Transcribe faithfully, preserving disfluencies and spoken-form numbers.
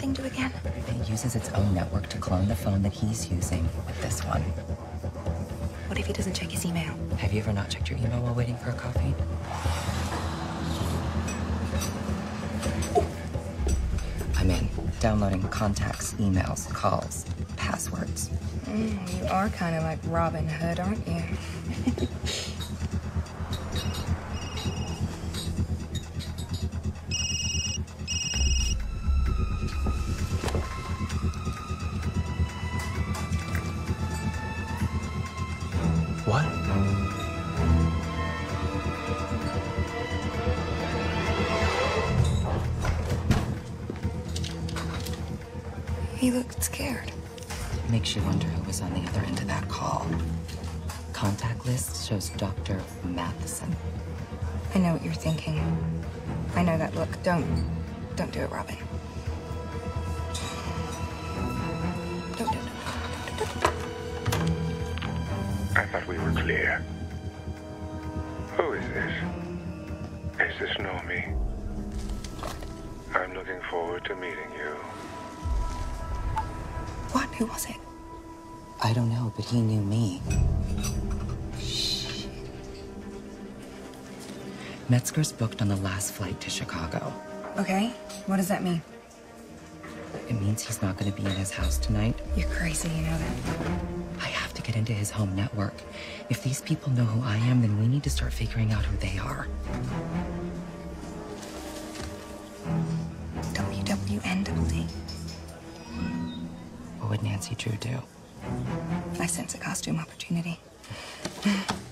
thing do again? It uses its own network to clone the phone that he's using with this one. What if he doesn't check his email? Have you ever not checked your email while waiting for a coffee? I'm in. Downloading contacts, emails, calls, passwords. Mm, you are kind of like Robin Hood, aren't you? What? He looked scared. Makes you wonder who was on the other end of that call. Contact list shows Doctor Matheson. I know what you're thinking. I know that look. Don't. Don't do it, Robin. Don't do it. I thought we were clear. Who is this? Is this Nomi? I'm looking forward to meeting you. What? Who was it? I don't know, but he knew me. Shh. Metzger's booked on the last flight to Chicago. Okay. What does that mean? It means he's not going to be in his house tonight. You're crazy, you know that. I have to get into his home network. If these people know who I am, then we need to start figuring out who they are. W W N double D. What would Nancy Drew do? I sense a costume opportunity.